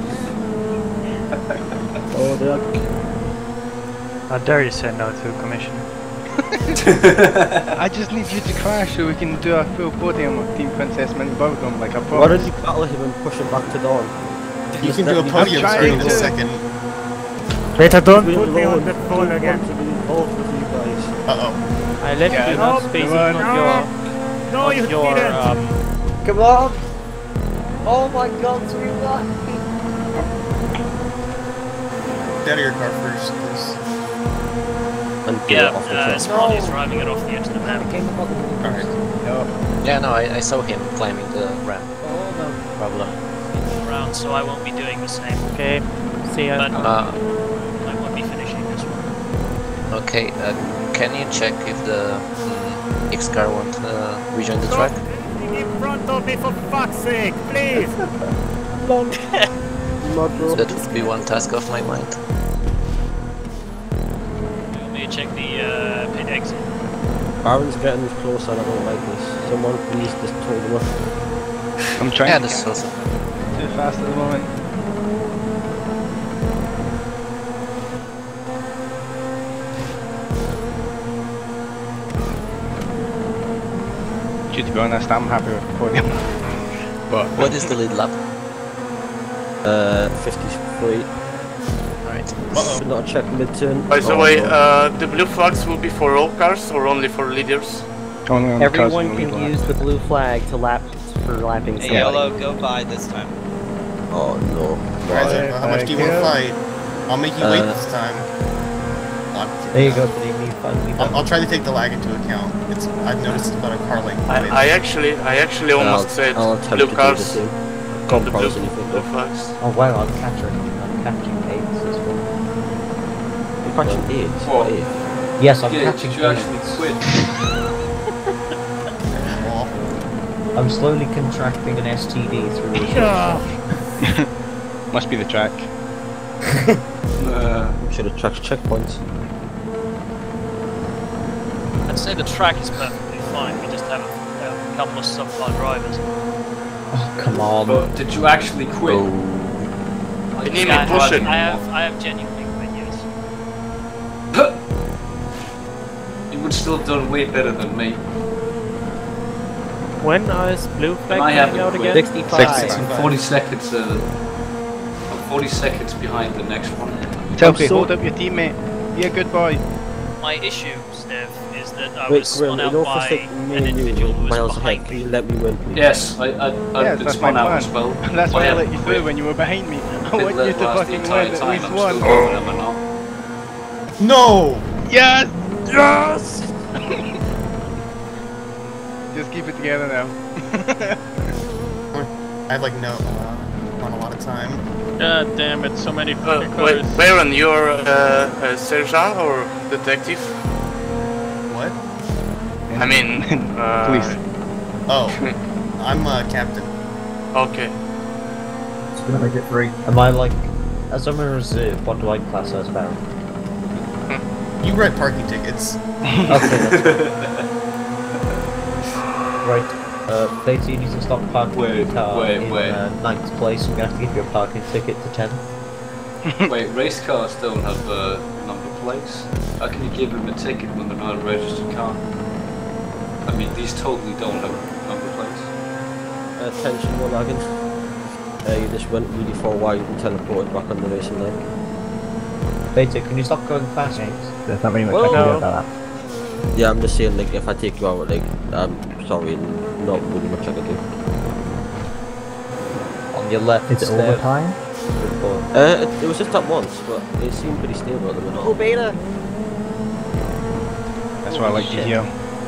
Oh, dear. How dare you say no to a commission? I just need you to crash so we can do a full podium of Team Princess Minty Bubblegum like I Why promised. don't you battle him and push him back to Dawn? You Just can let do a me- podium I'm screen in trying a to. second. Beta, don't Leave put me alone. on the phone Don't again. want to be involved with you guys. Uh-oh. I left Yeah, you no, not space come on on. your, No, on you your didn't. um, Come on! Oh my god, we won! Get out of your car first, please. And get Yeah, it off the uh, track. Smalley's driving it off the edge of the map. Alright. Yeah, no, I, I saw him climbing the ramp. Oh no. Problem. Around, so I won't be doing the same. okay, see ya. But Uh, I won't be finishing this one. okay, uh, can you check if the mm, X car won't uh, rejoin the track? In front of me, for fuck's sake, please! That would be one task off my mind. Let me check the uh, pit exit. Baron's getting close and I don't like this. Someone please just told him off. I'm trying Yeah, to this is get also. too fast at the moment. To be honest, I'm happy with the podium. But What is the lead lap? Uh, fifty-three. Alright. Should not check mid-turn. By the Oh, way, no. uh, the blue flags will be for all cars or only for leaders? only on the cars Everyone with the can lead use the blue flag to lap for lapping Hey, somebody. YOLO, go by this time. Oh no. Alright, so how much do you want to fight? I'll make you wait Uh, this time. I'm There you go, buddy. You finally I'll, I'll try to take the lag into account. It's I've noticed it's about a car length. away. I, I actually, I actually almost I'll- said I'll attempt blue to do cars. the same. The Can't blue, promise anything, blue though. flags. Oh wow, I'm catching. I'm catching eights as well. You're catching eight? What? Eight? Yes, I'm Yeah, catching did you actually eights. quit? I'm slowly contracting an S T D through the show. Must be the track. Uh, Should have tracked checkpoints. I'd say the track is perfectly fine. We just have a, a couple of subpar drivers. Oh, come on. but did you actually quit? You need Yeah, me push it. I have, I have genuinely quit, yes. You would still have done way better than me. When is blue flag And I coming haven't out quit. again? sixty-five. I'm forty seconds. Uh, I'm forty seconds behind the next one. Telfie, so- hold up your teammate. Yeah, good boy. My issue, Steph, is that I Wait, was Grim, spun in out order by to take me an and you individual who was miles behind ahead, me. can you let me win, please? Yes, I, I, I've Yeah, been that's my spun out plan. as well. That's why I let you haven't through quit. when you were behind me. I Didn't want let you it to last the fucking entire win at time. least I'm one. still going, am I not? No! Yes! Yes! Just keep it together now. I have like no, uh, not a lot of time. God damn it, so many Uh, fucking wait, cars. Baron, you're uh, uh, sergeant or detective? What? I mean, uh, Police. Oh, I'm uh, captain. Okay. It's gonna make it three. Am I like, as I'm a reserve, what do I class as Baron? You write parking tickets. Okay, that's fine. Right. Uh, Plates, you need to stop parking Wait, your car wait, in wait. Uh, ninth place. I'm gonna have to give you a parking ticket to tenth. Wait, race cars don't have uh, number plates. How can you give them a ticket when they're not a registered car? I mean, these totally don't have number plates. Attention, one wagon. Uh, you just went really far wide and teleported back on the racing line. Beta, can you stop going fast, mate? There's not really much I can do about that. Yeah, I'm just saying, like, if I take you out, like, I'm sorry, not really much I can do. On your left, Is it Steph. overtime? Uh, it, it was just that once, but it seemed pretty stable at the minute. Oh, Beta! That's what I like to hear.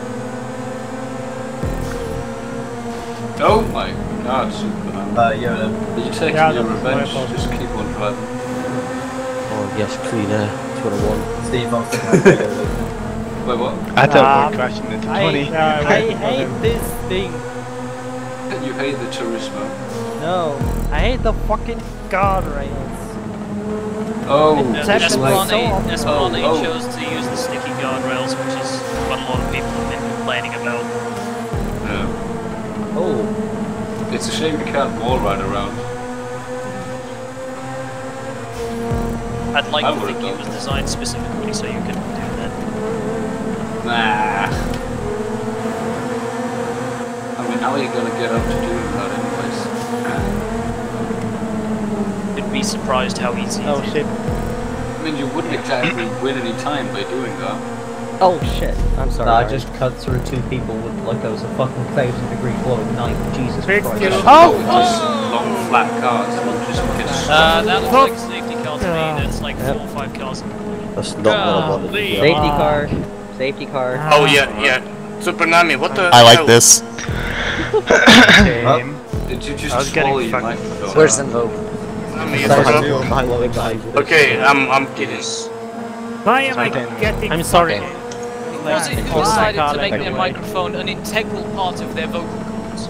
Oh my god, Superman. Uh, yeah. Are you taking Yeah, your that was my revenge? fault. Just keep on driving. Oh, yes, clean air. That's what I want. Steve, I'm thinking Wait, what? I thought Um, we were crashing into I, twenty. I hate this thing. You hate the Turismo. No, I hate the fucking guardrails. Oh, Uh, Check it's them like- out. Esperani, Esperani Oh, oh. chose to use the sticky guardrails, which is what a lot of people have been complaining about. Yeah. Oh, It's a shame you can't wall ride around. I'd like I to would've think it done. was designed specifically so you could do that. Nah. I mean, how are you gonna get up to doing that anyways? You'd be surprised how easy Oh it is. shit. I mean, you wouldn't exactly win any time by doing that. Oh shit, I'm sorry. Nah, I Barry. just cut through two people with like I was a fucking thousand degree glowing knife. Jesus Big Christ. kill. Oh! Just long, flat cars that will just get Uh, that looks Oh. like a safety car to me. That's like four or five cars. that's not what I wanted. Golly. Yeah. Safety car. Safety car. Oh yeah, yeah. Super Nami, what the I like hell? this. Same. Did you I just was getting swallow your fucking- microphone? Where's Zenvo? Nami is Behind up. you, behind you, behind you. Okay, I'm I'm kidding. Why am I Something. getting? I'm sorry. Okay. Who was it who Oh, decided my to God, make like their the way. microphone an integral part of their vocal cords?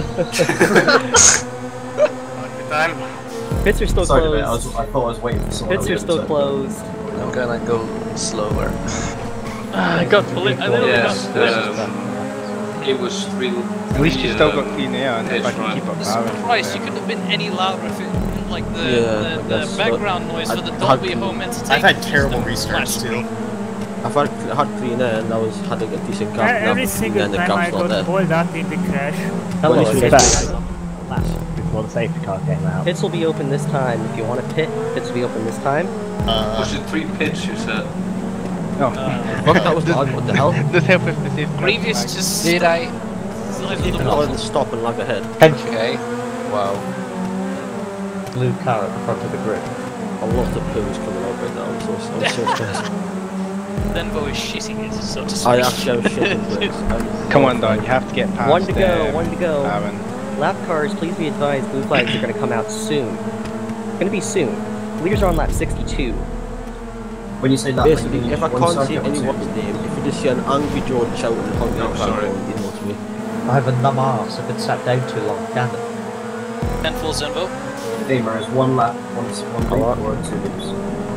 Time. Pits are still Sorry, closed. mate, I, was, I thought I was waiting for someone Pits to are still so- closed. I'm gonna go slower. I got believe. I literally Yes, got um, it was three. At least you still um, got clean air and if I can keep up power. Christ, you couldn't have been any louder if it like the Yeah, the, the that's background what- noise for the I- Dolby I- Home Entertainment. I've had terrible system restarts flash too. I've had, had clean air and I was having a decent gap. now Every clean air single and the time I gap's not got there. pulled out in the crash. At least Well, we it's- back last before the safety car came out. Pits will be open this time. If you want to pit, pits will be open this time. Uh, Was it three pits you said? No. Fuck, that was odd, what the hell? Does help if the safety car Previous comes to back. Did I? side of the I block. wanted to stop and lag ahead. Okay. Wow. Blue car at the front of the grid. A lot of poos coming out right now. I'm so, I'm so stressed. Zenvo is shitting it, so to speak. I actually was shitting. Come on, Don, you have to get past. One to go, um, one to go. Aaron. Lap cars, please be advised, blue flags are going to come out soon. Going to be soon. Leaders are on lap sixty-two. When you say that, Basically, like, if I one can't side see or two? anyone's name, if you just see an angry George shouting and honking No, at sorry. you know what I mean. I have a numb arse. I've been sat down too long. Damn it. ten full Zenvo. Damer is one lap, one, one loop, Alright. or two loops.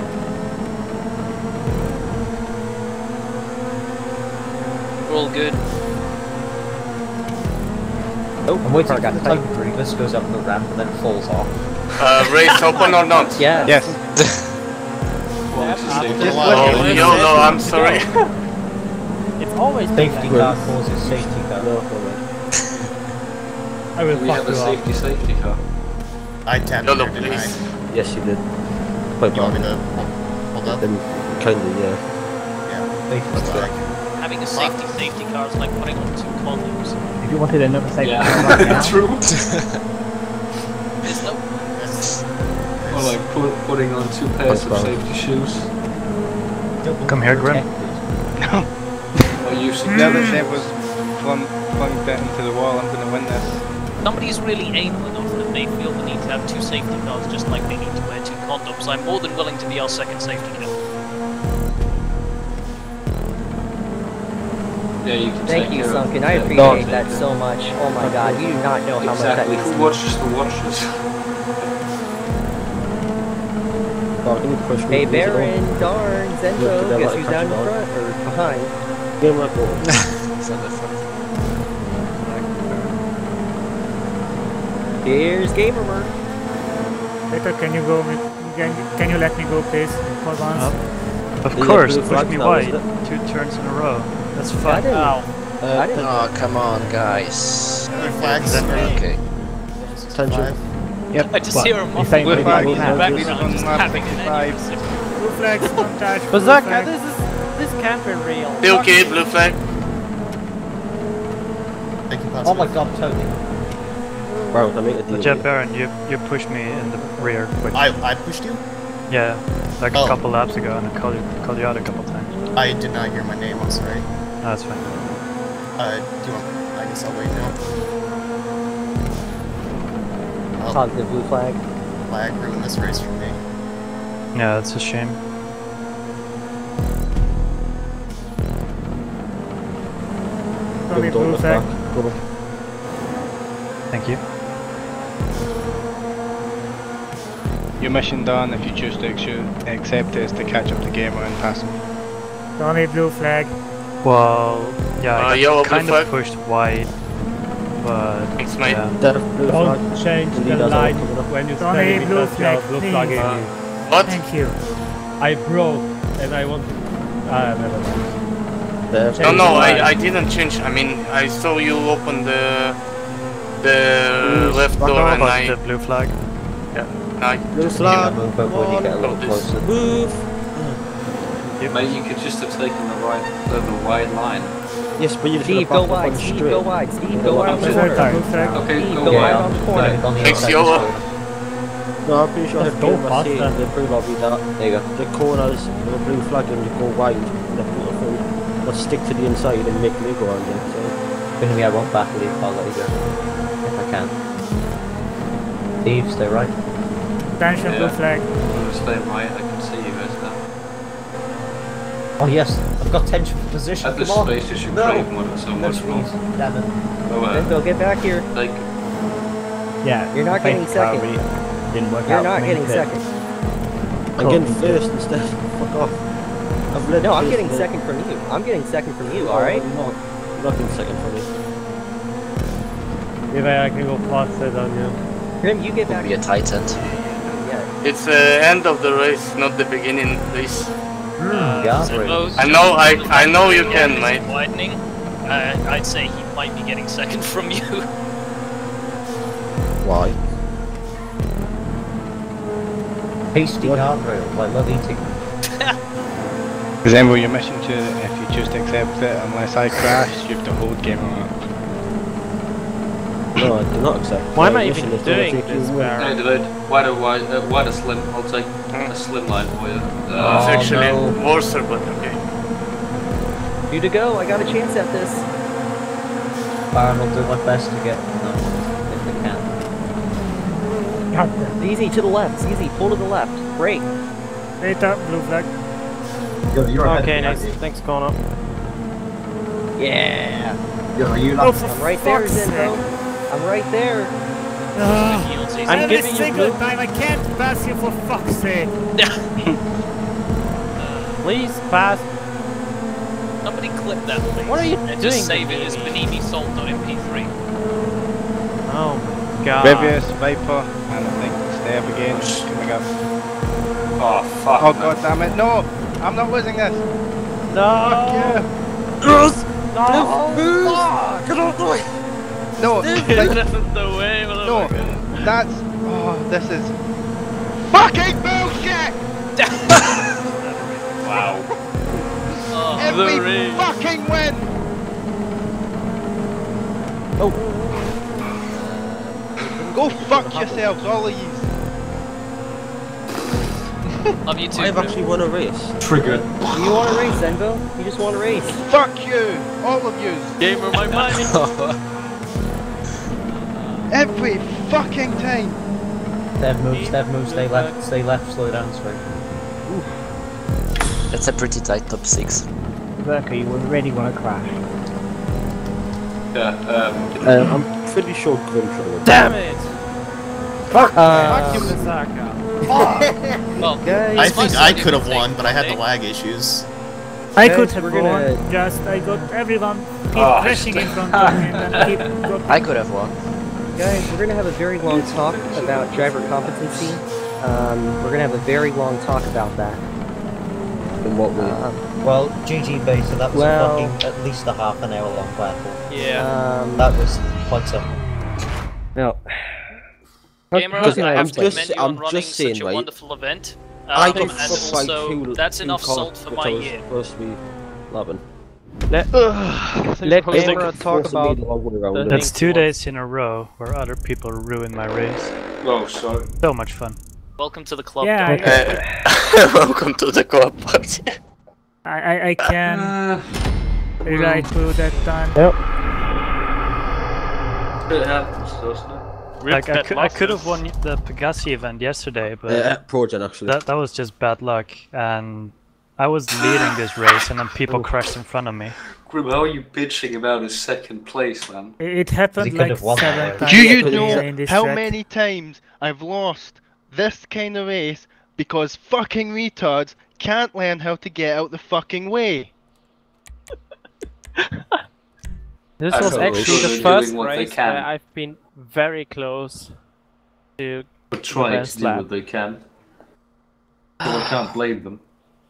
We're all good. Oh, I'm waiting car for got the tight. time Grievous goes up the ramp and then falls off. Uh, race open or not? Yeah. Yes. Well, it's a safety. Just Oh, what you yo, said. no, I'm sorry. It's always been Safety that. car causes safety car. No, no, I will We fuck have a you up. safety safety car. I tapped No, no, in there, didn't I? please. Yes, you did. Quite You want me bad. to hold, hold up? Then, kinda, yeah. Yeah. Safety Let's car. back. Having a safety safety car is like putting on two condoms. If you wanted another safety Yeah, car right now, true. There's no. Or like put, putting on two pairs of safety shoes. Come here, Grim. Or using Now that Zeb was flung, flung that into the wall, I'm going to win this. Somebody's really anal enough that they feel the need to have two safety cars just like they need to wear two condoms. I'm more than willing to be our second safety car. Yeah, you can Thank take you, care of- Sunken. I yeah, appreciate take that care. so much. Oh my god, you do not know how much that Exactly. means. Who watches the watches? Oh, can you push me, Hey, please, at all? Baron, darn, Look, Zenzo, they're guess like who's down in catching on. front or behind? Give him a go. It's on the front. Here's Gamermer. Later, can you go? With, can, can you let me go, please, for once? Of Yeah, course, blue push flag me now, wide. isn't it? Two turns in a row. That's I fun. didn't, Ow. I didn't. Oh, come on, guys. Blue flags. Okay. Attention. Yep. I just hear a muffled Blue blue flag, in the blue flag, background just blue flag, having an fifty-five. aneurysm. Blue flags, don't touch. blue Bazooka, flag. this is this can't be real. Still okay, blue flag. Thank you, Oh my god, Tony. Bro, I make a deal. Jet with Baron, you you pushed me in the rear. Quick. I, I pushed you? Yeah, like Oh. a couple laps ago, and I called you called you out a couple times. I did not hear my name, I'm sorry. No, that's fine. Uh, do you want, I guess I'll wait now. Well, Positive blue flag. flag ruined this race for me. Yeah, that's a shame. Tony, you. Don't blue look flag. back. Go back. Thank you. Your mission done, if you choose to ex- accept it, is to catch up to Gamer and pass him. Tony, blue flag. Well, yeah, Uh, I yellow, got kind blue of flag. pushed wide, but Thanks, mate. yeah. Death blue Don't flag. change Indeed, the that's all line coming up. when you Tony, stay blue because you are flag, blue please. flagging Uh, me. What? Thank you. I broke and I want to... Ah, never mind. Death No, Change no, the line. I, I didn't change. I mean, I saw you open the the left back door off. and I, Positive blue flag. I Blue flag. Move over when you get a little Oh, this- closer. Move. Mate, you could just have taken the right, the, the wide line. Yes, but you just Steve, gotta go back up wide. on Steve, straight. go wide. Steve, go around the Blue corner. flag, blue flag. Okay, Steve, go go wide. right on the corner. On the Thanks, inside Yola. of the shoulder. No, I'm pretty sure Just if go Gamer faster. saying the blue lobby that There you go. the corners, the blue flag and you go wide, the blue thing, but stick to the inside and make me go on there. So. Anyway, I won't battle you. I'll let you go. If I can. Steve, stay right. Attention, blue Yeah. flag. I'm gonna stay right, I can see you guys now. Oh yes, I've got tension for position. At this Come on. space, you should No. brake more than so No, much more. please. Damn it. Go ahead. Zenzo, get back here. Like, yeah. You're not getting safety car second. really didn't work You're out not for me, getting did it? second. I'm getting first instead. Fuck off. I've led No, I'm first getting and- second from you. I'm getting second from you, No, alright? you're not. You're not getting second from me. If I can go faster than you. Grim, you get Will back be a tight end. Yeah. it's the end of the race, not the beginning race. Uh, yeah, Zenvo's I know, I just I know you the can, is mate. Widening. Uh, I'd say he might be getting second from you. Why? Hasty guardrail. I love eating. Resemble your mission to, if you choose to accept it, unless I crash, you have to hold Gamer up. No, I do not accept. Why am My I mission even is to doing take you this, away. Baron? hey, David, wide a wide, uh, wide a slim. I'll take a slim line for you. It's Uh, actually no. worse, but okay. You to go. I got a chance at this. Baron will do my best to get them if they can. Easy to the left. Easy. Pull to the left. Break. Later, blue flag. Yo, you're ahead Okay, of me, nice. aren't you? Thanks, Connor. Yeah. Yo, are you Oh, not? for I'm right there, fuck's Zenbo. sake. I'm right there. Uh, I'm every giving you single blue. time I can't pass you for fuck's sake. Please pass. Somebody clip that, please. What are you and doing, just save it as Benimi? Benimi Salt dot M P three. Oh my god. Vivius, Viper, and I think Stave again coming up. Oh, fuck. Oh man. god damn it, no! I'm not losing this! No! Fuck you! Yes! No! Get out the way! No, like, the way, no, that's, oh, this is fucking bullshit! Wow. Oh, Every the rain. fucking win! Oh. Go fuck yourselves, all of you. Love you too. I've bro. actually won a race. Triggered. You want to race, Zenbo? You just want to race. Fuck you, all of you. Gamer, my money. Every fucking time. Dev moves, Dev moves, stay left, stay left, slow down, straight. That's a pretty tight top six. Berker, you already want to crash. Yeah, um, Uh, I'm pretty sure Grimshaw would. Damn it! Fuck! Fuck you, Misaka. Well, Guys, I it's my think I side could have you won, but I had the think. lag issues. I Guys, could have we're gonna- won, just I got everyone keep Oh, crashing in front of me and then keep got I could have won. Guys, we're gonna have a very long talk about driver competency. Um, we're gonna have a very long talk about that. In what way? Um, Well, G G B, so that was Well- a fucking at least a half an hour long battle. Yeah. um, That was quite something. no. Gamer, How can I I have to explain? commend you I'm on running just saying, such a right, wonderful event. I Um, got and fucked by also, two- that's two enough cars, salt for which my I was year. supposed to be loving. Let, let Gamer talk about the That's things two he days in a row where other people ruin my race. oh, sorry. So much fun. Welcome to the club. Yeah, Dom. Uh, welcome to the club party. I, I, I can Uh, rely to that time. Yep. it happens, doesn't it? Rip Like I Pet could, I could have Losses. won the Pegasi event yesterday, but Uh, Progen, actually. that that was just bad luck, and I was leading this race, and then people crashed in front of me. Grim, how are you bitching about his second place, man? It it happened You could like have won seven that times Do you in know this how track. many times I've lost this kind of race because fucking retards can't learn how to get out the fucking way? This I was feel actually sure the they're first doing what they race can. where I've been very close to But trying to best do lap. what they can. So I can't blame them.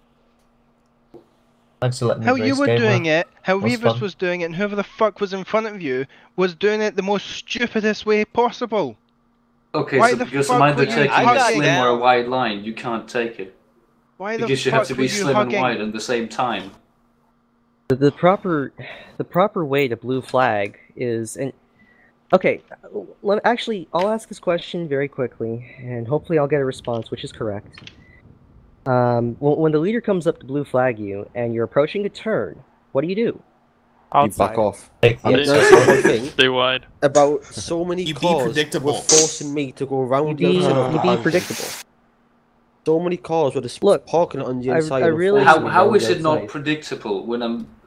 Thanks for letting me How race, you were Gamer. doing it, how Was Revis fun. was doing it, and whoever the fuck was in front of you was doing it the most stupidest way possible. Okay, Why so the because fuck I'm either were you taking a hugging? slim or a wide line, you can't take it. Why the Because you fuck have to were be you slim hugging? and wide at the same time. The, the proper, the proper way to blue flag is, and okay, let, actually, I'll ask this question very quickly, and hopefully I'll get a response, which is correct. Um, when, when the leader comes up to blue flag you, and you're approaching a turn, what do you do? You back off. Take And the that's the one thing Stay wide. about so many You be cars predictable. were forcing me to go around You the be, other side of you the be bank. predictable. So many cars were just Look, parking on the I- inside. I and really- forcing How me how around is the it not outside. predictable when I'm